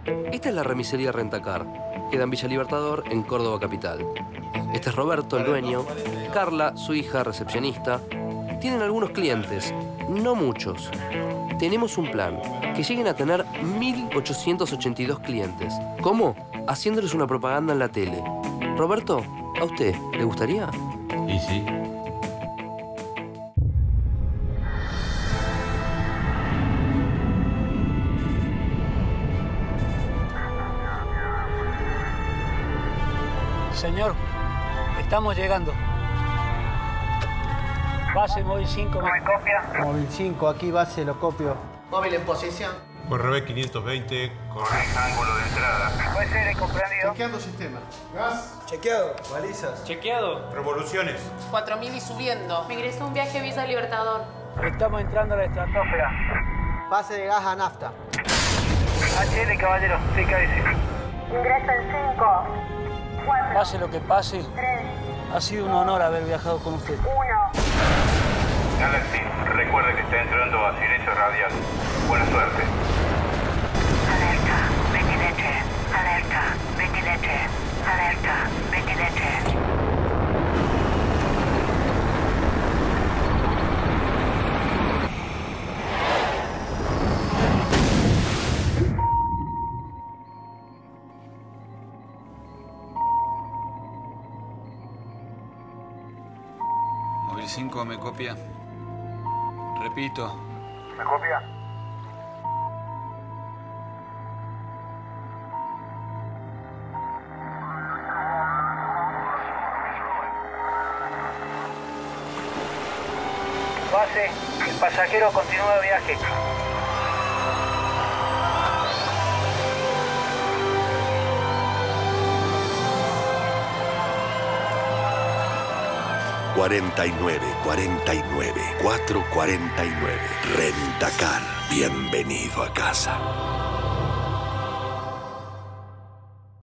Esta es la remisería Rentacar. Queda en Villa Libertador, en Córdoba capital. Este es Roberto, el dueño. Carla, su hija, recepcionista. Tienen algunos clientes, no muchos. Tenemos un plan, que lleguen a tener 1.882 clientes. ¿Cómo? Haciéndoles una propaganda en la tele. Roberto, ¿a usted le gustaría? Y sí. Señor, estamos llegando. Base móvil 5. ¿Me copia? Móvil 5, aquí base, lo copio. Móvil en posición. Correbe 520, Correcto ángulo de entrada. Puede ser comprendido. chequeando sistema. Gas. Chequeado. Balizas. Chequeado. Revoluciones. 4.000 y subiendo. Me ingresó un viaje Visa Libertador. Estamos entrando a la estratosfera. Pase de gas a nafta. HL, caballero. Sí, ¿qué dice? Ingreso en 5, 4, Pase lo que pase, 3, ha sido un honor haber viajado con usted. 1. Galaxy, recuerde que está entrando a silencio radial. Buena suerte. Alerta, ventilete. Alerta, ventilete. Alerta, ventilete. Móvil 5, ¿me copia? Repito. ¿Me copia? Base, el pasajero continúa de viaje. ...49, 49, 449... Rentacar, bienvenido a casa.